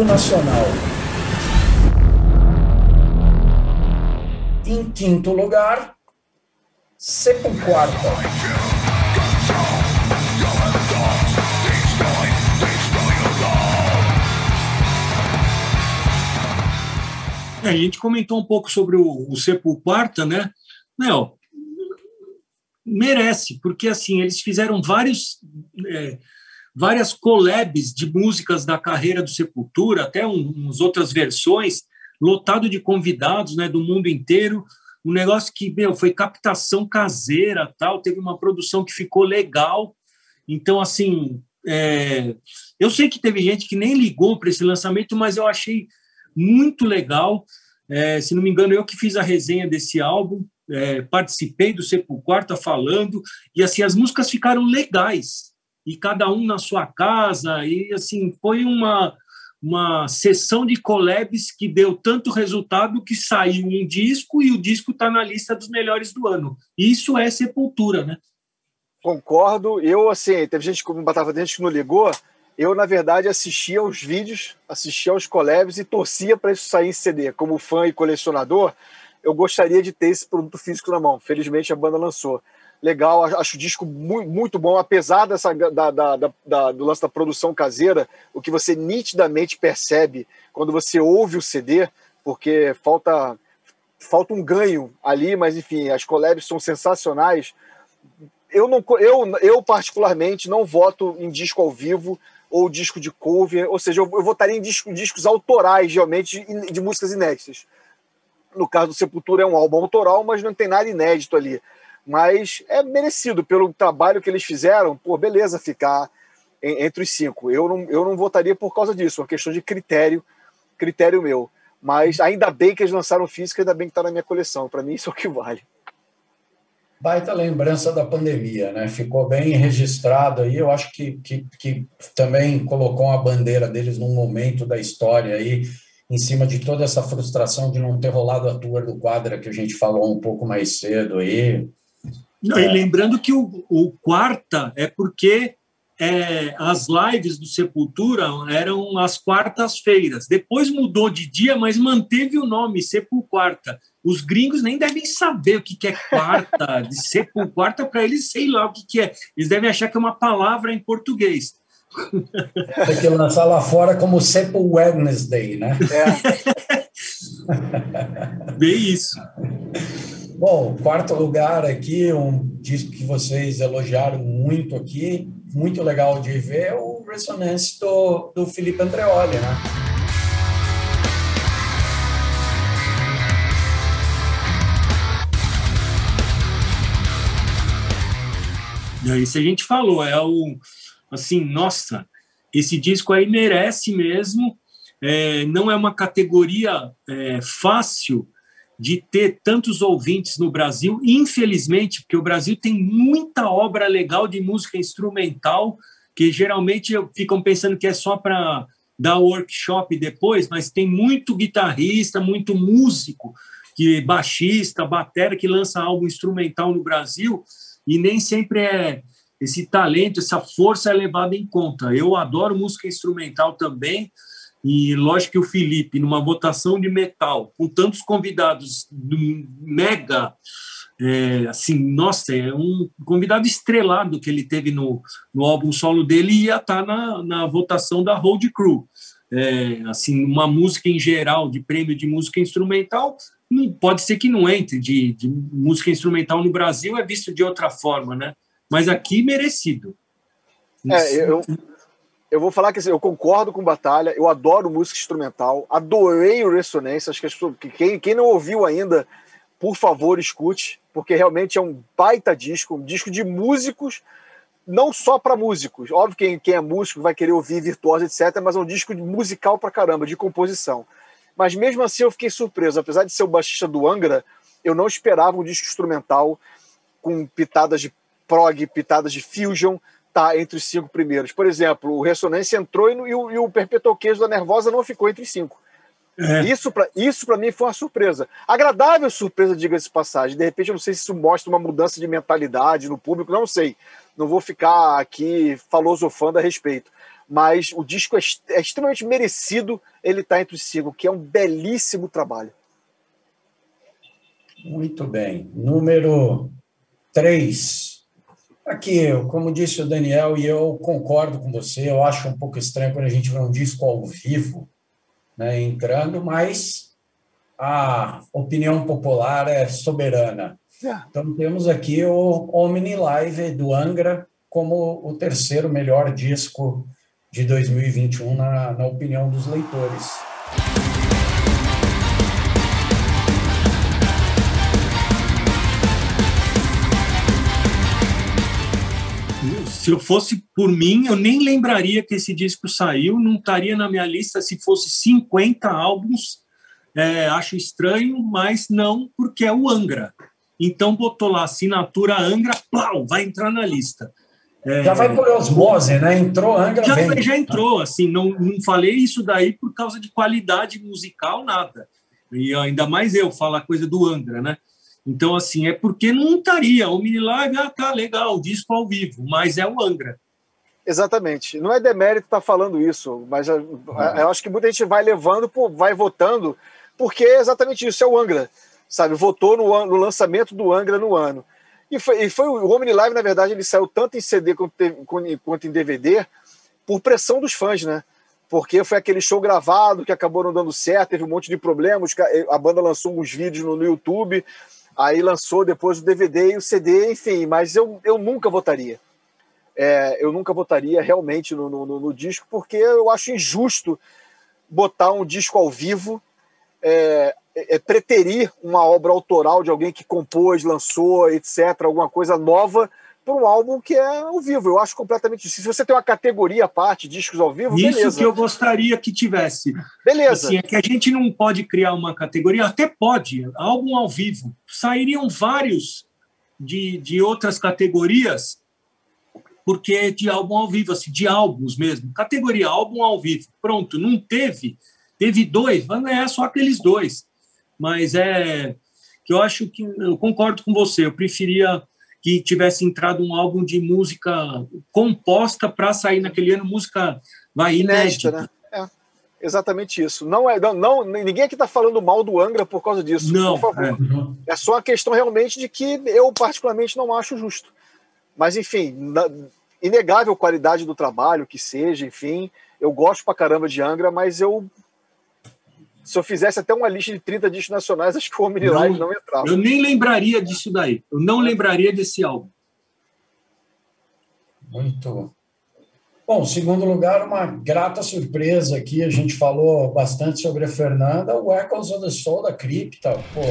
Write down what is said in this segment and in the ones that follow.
Oitavo nacional. Em quinto lugar, Sepulquarta. A gente comentou um pouco sobre o Sepulquarta, né? Não, merece, porque assim eles fizeram várias collabs de músicas da carreira do Sepultura, até umas outras versões, lotado de convidados, né, do mundo inteiro. Um negócio que, foi captação caseira, tal, teve uma produção que ficou legal. Então, assim, eu sei que teve gente que nem ligou para esse lançamento, mas eu achei muito legal. Se não me engano, eu que fiz a resenha desse álbum, participei do Sepulquarta falando, e assim, as músicas ficaram legais, e cada um na sua casa, e assim, foi uma sessão de collabs que deu tanto resultado que saiu um disco, e o disco está na lista dos melhores do ano. Isso é Sepultura, né? Concordo. Eu, assim, teve gente que não ligou. Eu, na verdade, assistia aos vídeos, assistia aos collabs e torcia para isso sair em CD. Como fã e colecionador, eu gostaria de ter esse produto físico na mão. Felizmente, a banda lançou. Legal, acho o disco muito bom, apesar do lance da produção caseira, o que você nitidamente percebe quando você ouve o CD, porque falta um ganho ali, mas, enfim, as collabs são sensacionais. Eu particularmente, não voto em disco ao vivo ou disco de cover, ou seja, eu votaria em discos autorais, realmente, de músicas inéditas. No caso do Sepultura é um álbum autoral, mas não tem nada inédito ali. Mas é merecido pelo trabalho que eles fizeram, beleza, ficar entre os 5. Eu não votaria por causa disso, uma questão de critério meu. Mas ainda bem que eles lançaram física, ainda bem que está na minha coleção. Para mim, isso é o que vale. Baita lembrança da pandemia, né? Ficou bem registrado aí. Eu acho que também colocou a bandeira deles num momento da história aí, em cima de toda essa frustração de não ter rolado a tour do Quadra, que a gente falou um pouco mais cedo aí. Não, e lembrando que o Quarta é porque as lives do Sepultura eram às quartas-feiras. Depois mudou de dia, mas manteve o nome Sepulquarta. Os gringos nem devem saber o que é quarta, de Sepulquarta, para eles sei lá o que é. Eles devem achar que é uma palavra em português. Tem que lançar lá fora como Sepul Wednesday, né? Bem isso. Bom, quarto lugar aqui, um disco que vocês elogiaram muito aqui, muito legal de ver, é o Resonance do Felipe Andreoli, né? Isso a gente falou, assim, nossa, esse disco aí merece mesmo, não é uma categoria fácil de ter tantos ouvintes no Brasil, infelizmente, porque o Brasil tem muita obra legal de música instrumental, que geralmente ficam pensando que é só para dar workshop depois, mas tem muito guitarrista, muito músico, baixista, batera, que lança álbum instrumental no Brasil, e nem sempre esse talento, essa força é levada em conta. Eu adoro música instrumental também, e lógico que o Felipe, numa votação de metal, com tantos convidados mega, assim, nossa, é um convidado estrelado que ele teve no álbum solo dele, e ia estar na votação da Road Crew. Assim, uma música em geral, de prêmio de música instrumental, pode ser que não entre, de música instrumental no Brasil é visto de outra forma, né? Mas aqui, merecido. Eu vou falar que assim, eu concordo com o Batalha, eu adoro música instrumental, adorei o Resonance, acho que quem não ouviu ainda, por favor, escute, porque realmente é um baita disco, um disco de músicos, não só para músicos. Óbvio que quem é músico vai querer ouvir virtuoso, etc., mas é um disco musical pra caramba, de composição. Mas mesmo assim eu fiquei surpreso, apesar de ser o baixista do Angra, eu não esperava um disco instrumental com pitadas de prog, pitadas de fusion, tá entre os 5 primeiros. Por exemplo, o Ressonância entrou e o Perpetual Queijo da Nervosa não ficou entre os 5. Isso para mim foi uma surpresa. Agradável surpresa, diga-se de passagem. De repente, eu não sei se isso mostra uma mudança de mentalidade no público, não sei. Não vou ficar aqui filosofando a respeito. mas o disco é extremamente merecido ele estar entre os 5, que é um belíssimo trabalho. Muito bem. Número 3. Aqui, como disse o Daniel, e eu concordo com você, eu acho um pouco estranho quando a gente vê um disco ao vivo, né, entrando, mas a opinião popular é soberana. Então, temos aqui o Omni Live do Angra como o terceiro melhor disco de 2021, na opinião dos leitores. Se eu fosse por mim, eu nem lembraria que esse disco saiu, não estaria na minha lista se fosse 50 álbuns. Acho estranho, mas não, porque é o Angra. Então botou lá assinatura Angra, plau, vai entrar na lista. Já vai por osmose, né? Entrou Angra, já entrou, assim, não falei isso daí por causa de qualidade musical, nada. E ainda mais eu falar a coisa do Angra, né? Então, assim, é porque não estaria. O Mini Live, tá legal, disco ao vivo, mas é o Angra. Exatamente. Não é demérito estar falando isso, mas eu acho que muita gente vai levando, vai votando, porque é exatamente isso, é o Angra, sabe? Votou no lançamento do Angra no ano. E foi o Omni Live, na verdade, ele saiu tanto em CD quanto em DVD por pressão dos fãs, né? Porque foi aquele show gravado que acabou não dando certo, teve um monte de problemas, a banda lançou uns vídeos no YouTube, aí lançou depois o DVD e o CD, enfim, mas eu nunca votaria. Eu nunca votaria realmente no disco, porque eu acho injusto botar um disco ao vivo, preterir uma obra autoral de alguém que compôs, lançou, etc., alguma coisa nova, para um álbum que é ao vivo. Eu acho completamente isso. Se você tem uma categoria à parte, discos ao vivo, isso beleza. Que eu gostaria que tivesse. Beleza. Assim, é que a gente não pode criar uma categoria, até pode, álbum ao vivo. Sairiam vários de outras categorias, porque de álbum ao vivo, assim, de álbuns mesmo. Categoria álbum ao vivo. Pronto, não teve. Teve 2, vai ganhar só aqueles 2. Mas que eu acho que eu concordo com você. Eu preferia que tivesse entrado um álbum de música composta para sair naquele ano, música inédita, né? Exatamente isso. Ninguém aqui está falando mal do Angra por causa disso. Não, por favor. É só uma questão realmente de que eu particularmente não acho justo. Mas, enfim, inegável qualidade do trabalho, que seja, enfim. Eu gosto pra caramba de Angra, mas se eu fizesse até uma lista de 30 discos nacionais, acho que o Omni Live não entrava. Eu nem lembraria disso daí. Eu não lembraria desse álbum. Muito. Bom, segundo lugar, uma grata surpresa aqui. A gente falou bastante sobre a Fernanda. O Echoes of the Soul da Cripta. Pô.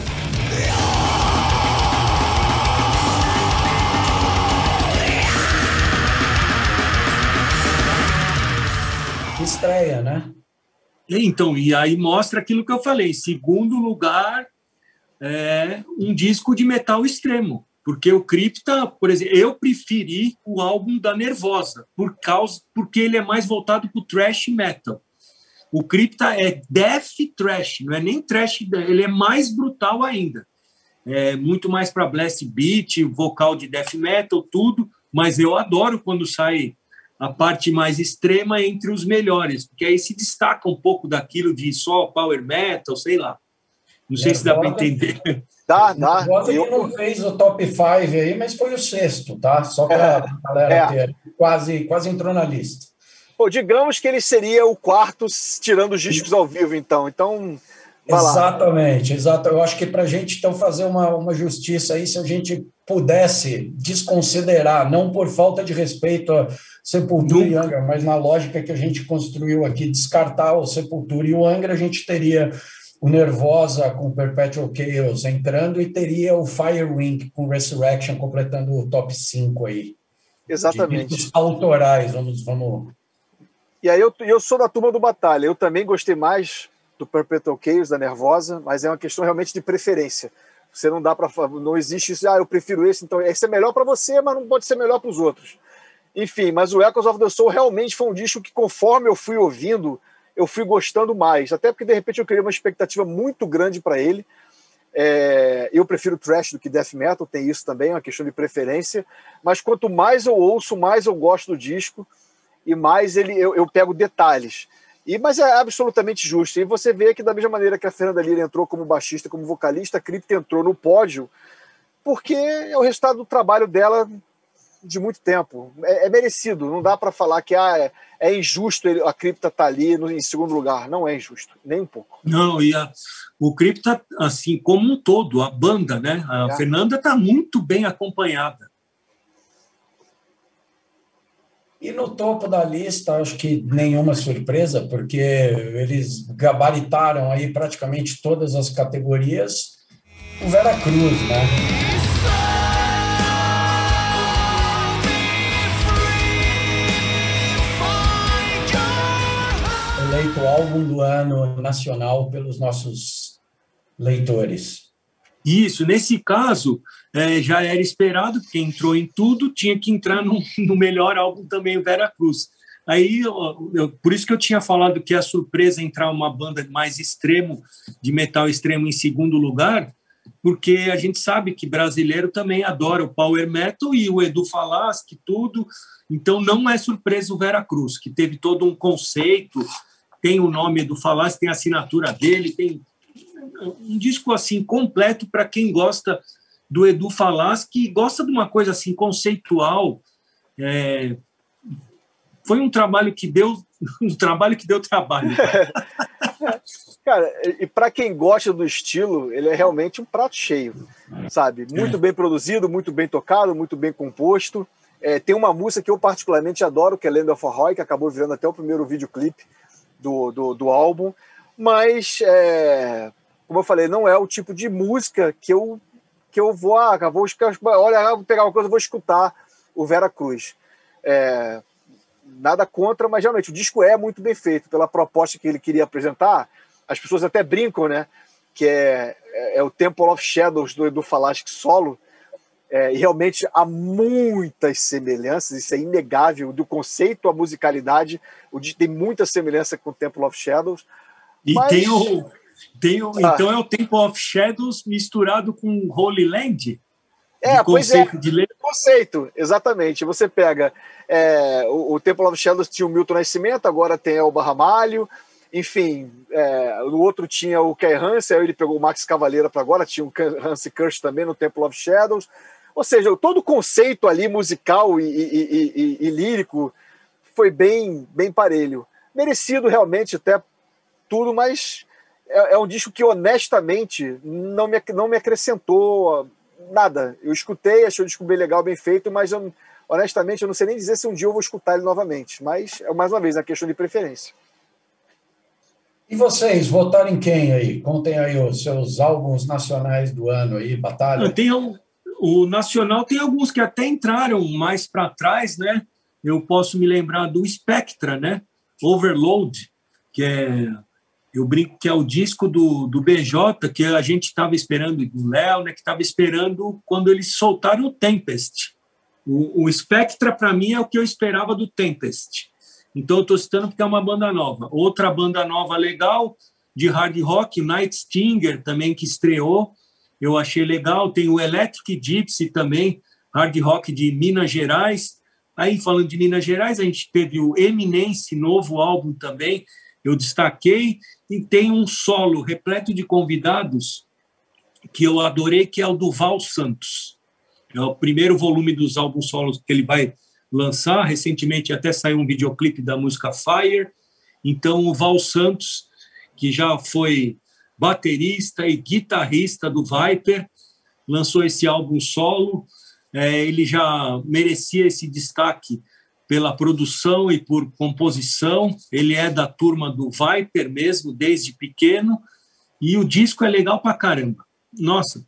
Estreia, né? Então, e aí mostra aquilo que eu falei. Segundo lugar, um disco de metal extremo. Porque o Cripta, por exemplo, eu preferi o álbum da Nervosa, porque ele é mais voltado para o thrash metal. O Cripta é death thrash, não é nem thrash, ele é mais brutal ainda. É muito mais para blast beat, vocal de death metal, tudo, mas eu adoro quando sai a parte mais extrema entre os melhores, porque aí se destaca um pouco daquilo de só power metal, sei lá. Não sei se dá para entender. Dá. Ele não fez o top 5 aí, mas foi o 6º, tá? Só para a galera ter. Quase entrou na lista. Pô, digamos que ele seria o 4º, tirando os discos ao vivo, então. Exatamente, exato. Eu acho que para a gente então fazer uma justiça aí, se a gente pudesse desconsiderar, não por falta de respeito a Sepultura e Angra, mas na lógica que a gente construiu aqui, descartar o Sepultura e o Angra, a gente teria o Nervosa com Perpetual Chaos entrando e teria o Firewind com Resurrection completando o top 5 aí. Exatamente. Os autorais, vamos. E aí eu sou da turma do Batalha. Eu também gostei mais do Perpetual Chaos, da Nervosa, mas é uma questão realmente de preferência. Você não dá para, não existe isso, eu prefiro esse, então esse é melhor para você, mas não pode ser melhor para os outros. Enfim, mas o Echoes of the Soul realmente foi um disco que, conforme eu fui ouvindo, eu fui gostando mais, até porque de repente eu criei uma expectativa muito grande para ele. Eu prefiro thrash do que death metal, tem isso também, é uma questão de preferência, mas quanto mais eu ouço, mais eu gosto do disco. e mais eu pego detalhes. Mas é absolutamente justo. E você vê que da mesma maneira que a Fernanda Lira entrou como baixista, como vocalista, a Crypta entrou no pódio, porque é o resultado do trabalho dela de muito tempo. É merecido, não dá para falar que é injusto a Crypta estar ali em segundo lugar. Não é injusto, nem um pouco. Não, e o Crypta, assim, como um todo, a banda, né? A Fernanda está muito bem acompanhada. E no topo da lista, acho que nenhuma surpresa, porque eles gabaritaram aí praticamente todas as categorias. O Vera Cruz, né? Eleito álbum do ano nacional pelos nossos leitores. Isso, nesse caso, já era esperado, porque entrou em tudo, tinha que entrar no melhor álbum também, o Vera Cruz. Aí, por isso que eu tinha falado que a surpresa entrar uma banda mais extremo, de metal extremo em segundo lugar, porque a gente sabe que brasileiro também adora o power metal e o Edu Falaschi, tudo. Então, não é surpresa o Vera Cruz, que teve todo um conceito, tem o nome Edu Falaschi, tem a assinatura dele, tem um disco assim completo para quem gosta do Edu Falaschi, que gosta de uma coisa assim conceitual. Foi um trabalho que deu trabalho. Cara, e para quem gosta do estilo, ele é realmente um prato cheio, sabe? Muito bem produzido, muito bem tocado, muito bem composto. Tem uma música que eu particularmente adoro, que é Land of Roy, que acabou virando até o primeiro videoclipe do álbum, mas como eu falei, não é o tipo de música que eu vou pegar uma coisa, vou escutar o Vera Cruz. Nada contra, mas realmente o disco é muito bem feito pela proposta que ele queria apresentar. As pessoas até brincam, né, que é o Temple of Shadows do Edu Falaschi solo, e realmente há muitas semelhanças, isso é inegável, do conceito à musicalidade, tem muita semelhança com o Temple of Shadows. E mas... Então é o Temple of Shadows misturado com Holy Land? Conceito de letra. Conceito, exatamente. Você pega o Temple of Shadows, tinha o Milton Nascimento, agora tem Elba Ramalho, enfim, no outro tinha o Kai Hansen, aí ele pegou o Max Cavaleira para agora, tinha o Hansi Kirsch também no Temple of Shadows. Ou seja, todo o conceito ali musical e lírico foi bem parelho. Merecido realmente até tudo, mas é um disco que honestamente não me acrescentou nada. Eu escutei, achei o disco bem legal, bem feito, mas honestamente eu não sei nem dizer se um dia eu vou escutar ele novamente. Mas, mais uma vez, é uma questão de preferência. E vocês, votaram em quem aí? Contem aí os seus álbuns nacionais do ano aí, Batalha. O nacional tem alguns que até entraram mais para trás, né? Eu posso me lembrar do Spectra, né? Overload, que eu brinco que é o disco do BJ, que a gente estava esperando, do Léo, né? Que estava esperando quando eles soltaram o Tempest. O Spectra, para mim, é o que eu esperava do Tempest. Então, eu estou citando porque é uma banda nova. Outra banda nova legal, de hard rock, o Night Stinger, também, que estreou. Eu achei legal. Tem o Electric Gypsy também, hard rock de Minas Gerais. Aí, falando de Minas Gerais, a gente teve o Eminence, novo álbum também, eu destaquei. E tem um solo repleto de convidados que eu adorei, que é o do Val Santos. É o primeiro volume dos álbuns solos que ele vai lançar. Recentemente até saiu um videoclipe da música Fire. Então, o Val Santos, que já foi baterista e guitarrista do Viper, lançou esse álbum solo. Ele já merecia esse destaque pela produção e por composição. Ele é da turma do Viper mesmo, desde pequeno, e o disco é legal pra caramba. Nossa,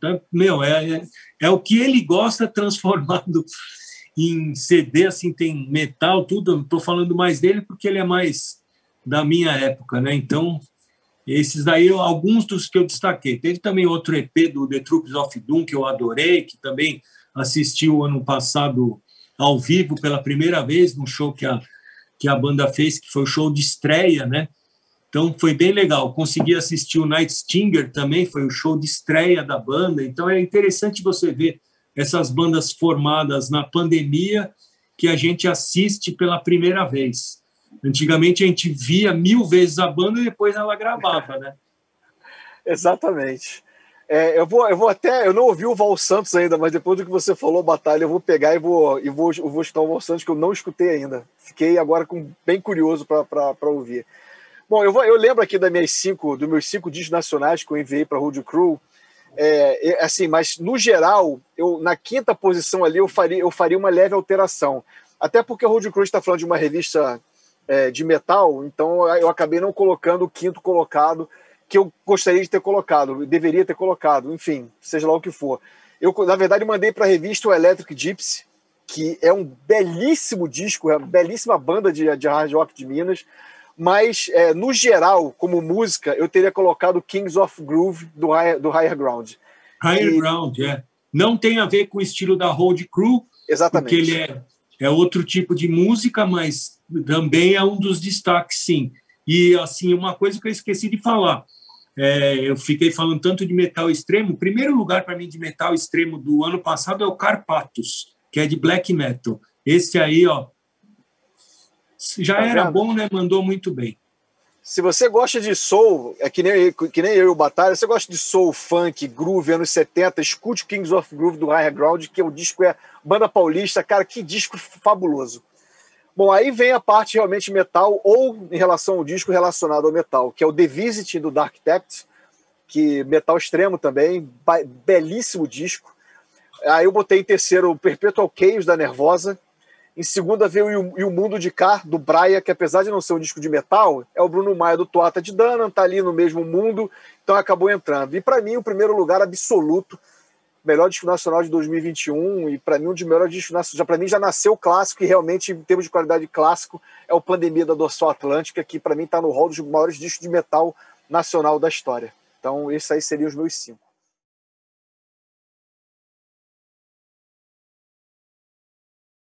é o que ele gosta, transformado em CD, assim, tem metal, tudo. Não estou falando mais dele porque ele é mais da minha época, né? Então, esses daí, alguns dos que eu destaquei. Teve também outro EP do The Troops of Doom, que eu adorei, que também assisti o ano passado ao vivo pela primeira vez no show que a banda fez, que foi o show de estreia, né? Então, foi bem legal. Consegui assistir o Night Stinger também, foi o show de estreia da banda. Então, é interessante você ver essas bandas formadas na pandemia que a gente assiste pela primeira vez. Antigamente a gente via 1000 vezes a banda e depois ela gravava, né? Exatamente. Eu vou até. Eu não ouvi o Val Santos ainda, mas depois do que você falou, Batalha, eu vou pegar e vou escutar o Val Santos, que eu não escutei ainda. Fiquei agora bem curioso para ouvir. Bom, eu lembro aqui dos meus 5 discos nacionais que eu enviei para a Road Crew. Assim, mas no geral, na 5ª posição ali eu faria uma leve alteração. Até porque a Road Crew está falando de uma revista de metal, então eu acabei não colocando o 5º colocado, que eu gostaria de ter colocado, deveria ter colocado, enfim, seja lá o que for. Eu, na verdade, mandei para a revista o Electric Gypsy, que é um belíssimo disco, é uma belíssima banda de hard rock de Minas, mas, no geral, como música, eu teria colocado Kings of Groove do Higher Ground. Higher Ground, não tem a ver com o estilo da Road Crew, exatamente, porque ele é outro tipo de música, mas também é um dos destaques, sim. E, assim, uma coisa que eu esqueci de falar, eu fiquei falando tanto de metal extremo. O primeiro lugar para mim de metal extremo do ano passado é o Carpathos, que é de black metal. Esse aí, ó, já tá era vendo? bom, né? Mandou muito bem. Se você gosta de soul, que nem eu e o Batalha, você gosta de soul, funk, groove, anos 70, escute o Kings of Groove do Higher Ground, que o disco é banda paulista. Cara, que disco fabuloso. Bom, aí vem a parte realmente metal, ou em relação ao disco relacionado ao metal, que é o The Visit do Dark Tactics, que metal extremo também, belíssimo disco. Aí eu botei em terceiro o Perpetual Chaos da Nervosa. Em segunda veio o Mundo de Cá, do Braia, que apesar de não ser um disco de metal, é o Bruno Maia do Toata de Danann, tá ali no mesmo mundo, então acabou entrando. E para mim, o primeiro lugar absoluto, melhor disco nacional de 2021, e para mim um dos melhores discos nacionais, para mim já nasceu clássico, e realmente, em termos de qualidade clássico, é o Pandemia da Dorsal Atlântica, que para mim está no hall dos maiores discos de metal nacional da história. Então, esses aí seriam os meus 5.